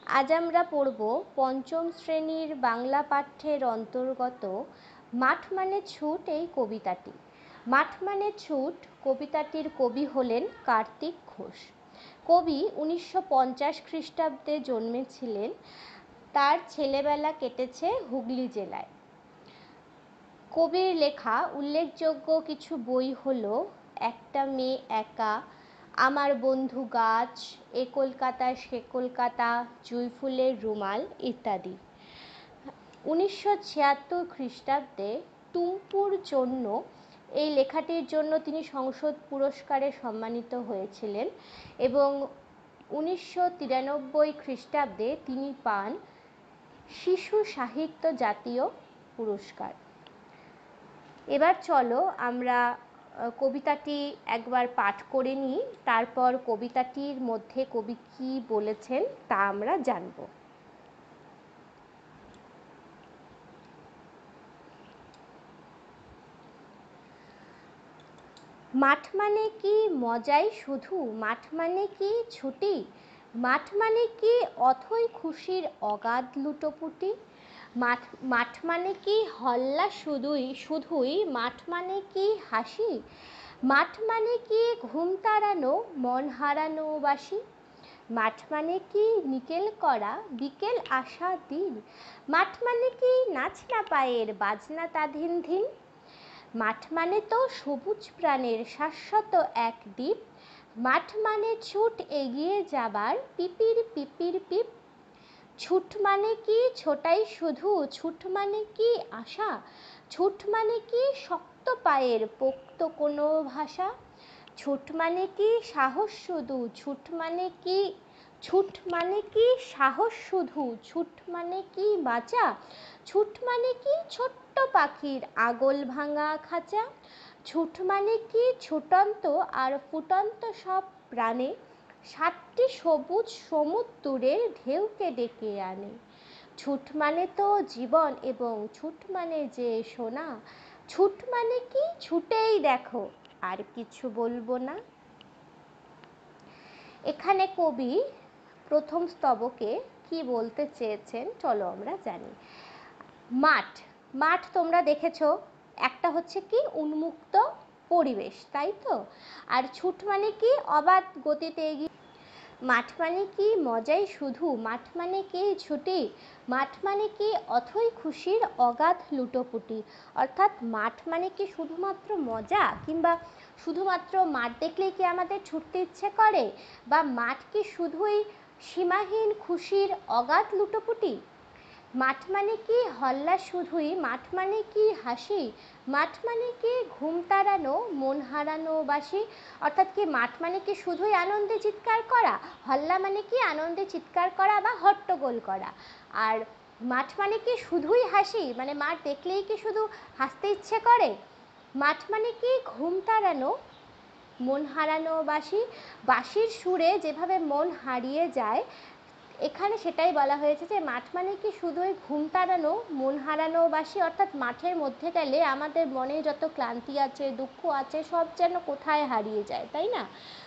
আজ আমরা পড়ব পঞ্চম শ্রেণীর বাংলা পাঠ্যের অন্তর্গত মাঠ মানে ছুট এই কবিতাটি। মাঠ মানে ছুট কবিতাটির কবি হলেন কার্তিক ঘোষ। কবি 1950 খ্রিস্টাব্দে জন্মেছিলেন। তার ছেলেবেলা কেটেছে হুগলি জেলায়। কবির লেখা উল্লেখযোগ্য কিছু বই হলো একটা মেয়ে একা, আমার বন্ধু গাছ, এ কলকাতা সে কলকাতা, জুঁই ফুলের রুমাল ইত্যাদি। 1976 খ্রিস্টাব্দে টুম্পুর জন্য এই লেখাটির জন্য তিনি সংসদ পুরস্কারে সম্মানিত হয়েছিলেন এবং 1993 খ্রিস্টাব্দে তিনি পান শিশু সাহিত্য জাতীয় পুরস্কার। এবার চলো আমরা কবিতাটি একবার পাঠ করে নিই, তারপর কবিতাটির মধ্যে কবি কি বলেছেন তা আমরা জানব। মাঠ মানে কি মজাই শুধু, মাঠ মানে কি ছুটি, মাঠ মানে কি অথই খুশির অগাধ লুটোপুটি, মাঠ মানে কি হল্লা শুধুই, মাঠ মানে কি হাসি, মাঠ মানে কি ঘুম তাড়ানো মন হারানো বাসি, মাঠ মানে কি নিকেল করা বিকেল আসা দিন, মাঠ মানে কি নাচ না পায়ের বাজনা তা ধিন ধিন, মাঠ মানে তো সবুজ প্রাণের শাশ্বত এক দ্বীপ, মাঠ মানে ছুট এগিয়ে যাবার পিপির পিপির পিপ, ছুট মানে কি ছোটাই শুধু, ছুট মানে কি আশা, ছুট মানে কি শক্ত পায়ের পোক্ত কোনো ভাষা, ছুট মানে কি সাহস শুধু, ছুট মানে কি সাহস শুধু, ছুট মানে কি বাঁচা, ছুট মানে কি ছোট্ট পাখির আগল ভাঙা খাঁচা, ছুট মানে কি ছুটন্ত আর ফুটন্ত সব প্রাণে সাতটি সবুজ সমুদ্রের ঢেউকে ডেকে আনে, ছুট মানে তো জীবন এবং ছুট মানে যে সোনা, ছুট মানে কি ছুটেই দেখো আর কিছু বলবো না। এখানে কবি প্রথম স্তবকে কি বলতে চেয়েছেন চলো আমরা জানি। মাঠ তোমরা দেখেছো, একটা হচ্ছে কি উন্মুক্ত পরিবেশ, তাই তো? আর ছুট মানে কি অবাধ গতিতে এগিয়ে, মাঠ মানে কি মজাই শুধু, মাঠ মানে কি ছুটি, মাঠ মানে কি অথই খুশির অগাধ লুটোপুটি। অর্থাৎ মাঠ মানে কি শুধুমাত্র মজা, কিংবা শুধুমাত্র মাঠ দেখলেই কি আমাদের ছুটতে ইচ্ছে করে, বা মাঠ কি শুধুই সীমাহীন খুশির অগাধ লুটোপুটি, মাঠ মানে কি হল্লা শুধুই, মাঠ মানে কি হাসি, মাঠ মানে কি ঘুম তাড়ানো মন হারানো বাসি। অর্থাৎ কি মাঠ মানে কি শুধুই আনন্দে চিৎকার করা, হল্লা মানে কি আনন্দে চিৎকার করা বা হট্টগোল করা, আর মাঠ মানে কি শুধুই হাসি, মানে মাঠ দেখলেই কি শুধু হাসতে ইচ্ছে করে, মাঠ মানে কি ঘুম তাড়ানো মন হারানো বাসি। বাঁশির সুরে যেভাবে মন হারিয়ে যায়, এখানে সেটাই বলা হয়েছে যে মাঠ মানে কি শুধুই ঘুম তাড়ানো মন হারানো বাসি। অর্থাৎ মাঠের মধ্যে গেলে আমাদের মনে যত ক্লান্তি আছে দুঃখ আছে সব যেন কোথায় হারিয়ে যায়, তাই না?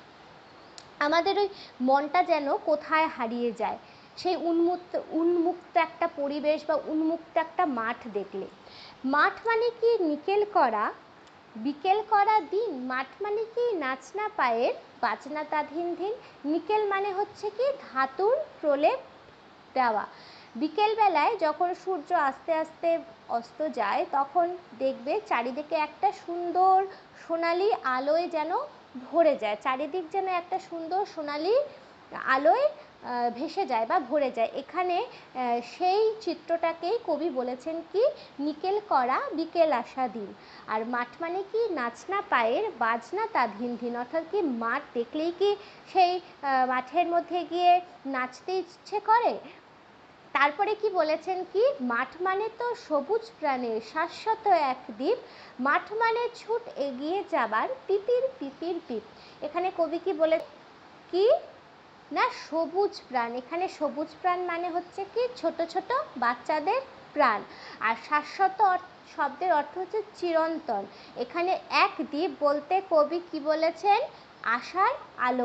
আমাদের ওই মনটা যেন কোথায় হারিয়ে যায় সেই উন্মুক্ত একটা পরিবেশ বা উন্মুক্ত একটা মাঠ দেখলে। মাঠ মানে কি নিকেল করা বিকেল করা দিন, মাঠ মানে কি নাচ না পায়ের বাজনা তা ধিন ধিন। নিকেল মানে হচ্ছে কি ধাতুর প্রলেপ দেওয়া। বিকেলবেলায় যখন সূর্য আস্তে আস্তে অস্ত যায় তখন দেখবে চারিদিকে একটা সুন্দর সোনালি আলোয় যেন ভরে যায়, চারিদিক যেন একটা সুন্দর সোনালি আলোয় ভেসে যায় বা ভরে যায়। এখানে সেই চিত্রটাকেই কবি বলেছেন কি নিকেল করা বিকেল আসা দিন। আর মাঠ মানে কি নাচ না পায়ের বাজনা তা ধিন ধিন। অর্থাৎ কি মাঠ দেখলেই কি সেই মাঠের মধ্যে গিয়ে নাচতে ইচ্ছে করে। তারপরে কি বলেছেন কি মাঠ মানে তো সবুজ প্রাণের শাশ্বত এক দ্বীপ, মাঠ মানে ছুট এগিয়ে যাবার পিপির পিপির পিপ। এখানে কবি কি বলে কি না সবুজ প্রাণ, এখানে সবুজ প্রাণ মানে হচ্ছে কি ছোট ছোট বাচ্চাদের প্রাণ। আর শাশ্বত শব্দের অর্থ হচ্ছে চিরন্তন। এখানে এক দ্বীপ বলতে কবি কি বলেছেন আশার আলোকে,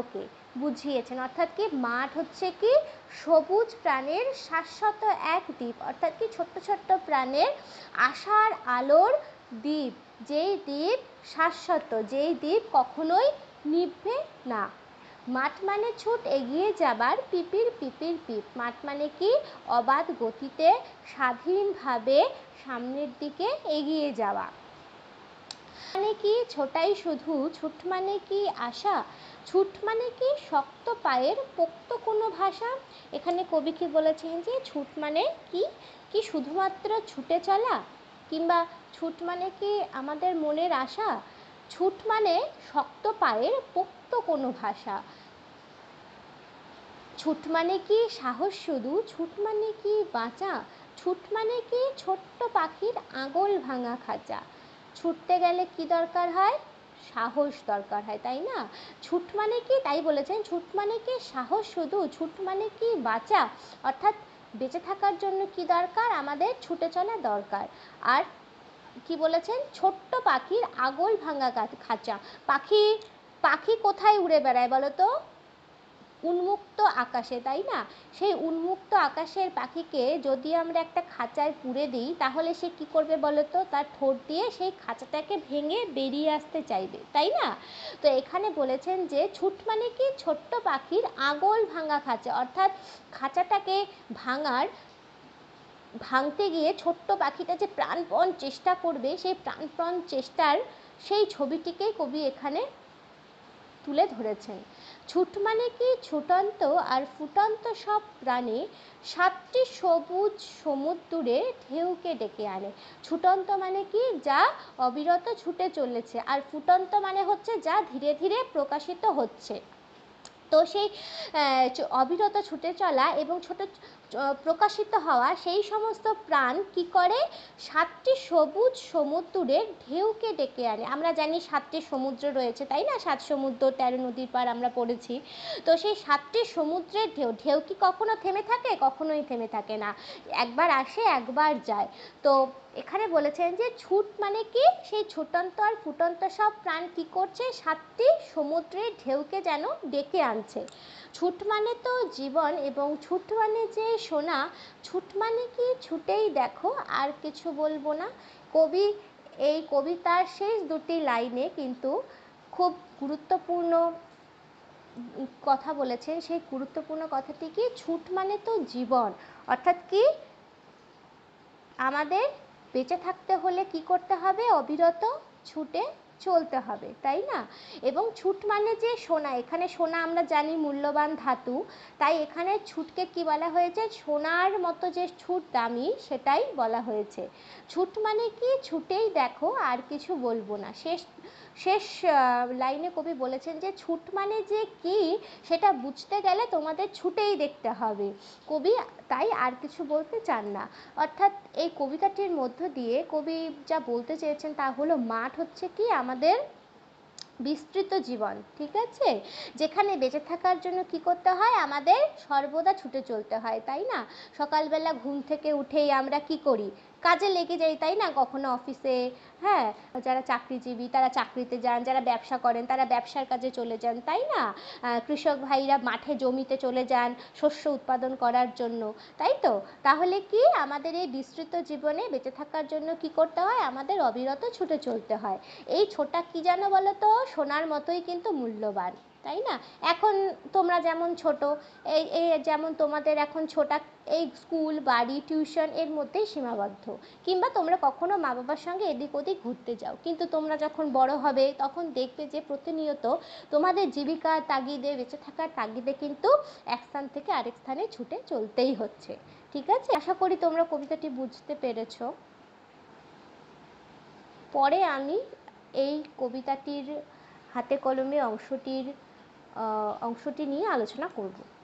বুঝিয়েছেন। অর্থাৎ কি মাঠ হচ্ছে কি সবুজ প্রাণের শাশ্বত এক দ্বীপ, অর্থাৎ কি ছোট্ট ছোট্ট প্রাণের আশার আলোর দ্বীপ, যেই দ্বীপ শাশ্বত, যেই দ্বীপ কখনোই নিভবে না। মাঠ মানে ছুট এগিয়ে যাবার পিপির পিপির পিপ। মাঠ মানে কি অবাধ গতিতে স্বাধীনভাবে সামনের দিকে এগিয়ে যাওয়া। মানে কি ছোটাই শুধু, ছুট মানে কি আশা, ছুট মানে কি শক্ত পায়ের পোক্ত কোনো ভাষা। এখানে কবি কি বলেছেন যে ছুট মানে কি, কি শুধুমাত্র ছুটে চলা, কিংবা ছুট মানে কি আমাদের মনের আশা, ছুট মানে শক্ত পায়ের পোক্ত কোনো ভাষা। ছুট মানে কি সাহস শুধু, ছুট মানে কি বাঁচা, ছুট মানে কি ছোট্ট পাখির আঙুল ভাঙা খাঁচা। ছুটতে গেলে কি দরকার হয়, সাহস দরকার হয়, তাই না? ছুট মানে কি, তাই বলেছেন ছুট মানে কি সাহস শুধু, ছুট মানে কি বাঁচা, অর্থাৎ বেঁচে থাকার জন্য কি দরকার, আমাদের ছুটে চলা দরকার। আর কি বলেছেন, ছোট্ট পাখির আঙুল ভাঙা খাঁচা। পাখি পাখি কোথায় উড়ে বেড়ায় বলো তো, উন্মুক্ত আকাশে, তাই না? সেই উন্মুক্ত আকাশের পাখিকে যদি আমরা একটা খাঁচায় পুরে দিই, তাহলে সে কি করবে বলো তো, তার ঠোঁট দিয়ে সেই খাঁচাটাকে ভেঙে বেরিয়ে আসতে চাইবে, তাই না? তো এখানে বলেছেন যে ছুট মানে কি ছোট্ট পাখির আঙুল ভাঙা খাঁচা, অর্থাৎ খাঁচাটাকে ভাঙতে গিয়ে ছোট্ট পাখিটা যে প্রাণপণ চেষ্টা করবে, সেই প্রাণপণ চেষ্টার সেই ছবিটিকেই কবি এখানে তুলে ধরেছেন। ছুট মানে কি ছুটন্ত আর ফুটন্ত সব প্রাণে সাতটি সবুজ সমুদ্রে ঢেউকে ডেকে আনে। ছুটন্ত মানে কি যা অবিরত ছুটে চলেছে, আর ফুটন্ত মানে হচ্ছে যা ধীরে ধীরে প্রকাশিত হচ্ছে। তো সেই অবিরত ছুটে চলা এবং প্রকাশিত হওয়া সেই সমস্ত প্রাণ কি করে, সাতটি সবুজ সমুদ্রের ঢেউকে ডেকে আনে। আমরা জানি সাতটি সমুদ্র রয়েছে, তাই না? 7 সমুদ্র 13 নদীর পার আমরা পড়েছি। তো সেই সাতটি সমুদ্রের ঢেউ, ঢেউ কি কখনো থেমে থাকে? কখনোই থেমে থাকে না, একবার আসে একবার যায়। তো এখানে বলেছেন যে ছুট মানে কি সেই ছুটন্ত আর ফুটন্ত সব প্রাণ কি করছে, সাতটি সমুদ্রের ঢেউকে যেন ডেকে আনছে। ছুট মানে তো জীবন এবং ছুট মানে যে সোনা, ছুট মানে কি ছুটেই দেখো আর কিছু বলবো না। কবি এই কবিতার শেষ দুটি লাইনে কিন্তু খুব গুরুত্বপূর্ণ কথা বলেছেন। সেই গুরুত্বপূর্ণ কথাটি কি, ছুট মানে তো জীবন, অর্থাৎ কি আমাদের বেঁচে থাকতে হলে কি করতে হবে, অবিরত ছুটে চলতে হবে, তাই না? এবং ছুট মানে যে সোনা, এখানে সোনা আমরা জানি মূল্যবান ধাতু, তাই এখানে ছুটকে কি বলা হয়েছে, সোনার মতো যে ছুট দামি সেটাই বলা হয়েছে। ছুট মানে কি ছুটেই দেখো আর কিছু বলবো না। শেষ শেষ লাইনে কবি বলেছেন যে ছুট মানে যে কি সেটা বুঝতে গেলে তোমাদের ছুটেই দেখতে হবে। কবি তাই আর কিছু বলতে চান না। অর্থাৎ এই কবিতাটির মধ্য দিয়ে কবি যা বলতে চেয়েছেন তা হলো মাঠ হচ্ছে কি আমাদের বিস্তৃত জীবন, ঠিক আছে? যেখানে বেঁচে থাকার জন্য কি করতে হয়, আমাদের সর্বদা ছুটে চলতে হয়, তাই না? সকালবেলা ঘুম থেকে উঠেই আমরা কি করি, কাজে লেগে যাই, তাই না? কখনো অফিসে, হ্যাঁ, যারা চাকরিজীবী তারা চাকরিতে যান, যারা ব্যবসা করেন তারা ব্যবসার কাজে চলে যান, তাই না? কৃষক ভাইরা মাঠে জমিতে চলে যান শস্য উৎপাদন করার জন্য, তাই তো? তাহলে কি আমাদের এই বিস্তৃত জীবনে বেঁচে থাকার জন্য কি করতে হয়, আমাদের অবিরত ছুটে চলতে হয়। এই ছোটা কি জানো বলো তো, সোনার মতোই কিন্তু মূল্যবান, তাই না? এখন তোমরা যেমন ছোট, এই এই যেমন তোমাদের এখন ছোটা এই স্কুল বাড়ি টিউশন এর মধ্যেই সীমাবদ্ধ, কিংবা তোমরা কখনো মা বাবার সঙ্গে এদিক ওদিক ঘুরতে যাও, কিন্তু তোমরা যখন বড় হবে তখন দেখবে যে প্রতিনিয়ত তোমাদের জীবিকার তাগিদে বেঁচে থাকার তাগিদে কিন্তু এক স্থান থেকে আরেক স্থানে ছুটে চলতেই হচ্ছে, ঠিক আছে? আশা করি তোমরা কবিতাটি বুঝতে পেরেছো। পরে আমি এই কবিতাটির হাতে কলমে অংশটি নিয়ে আলোচনা করব।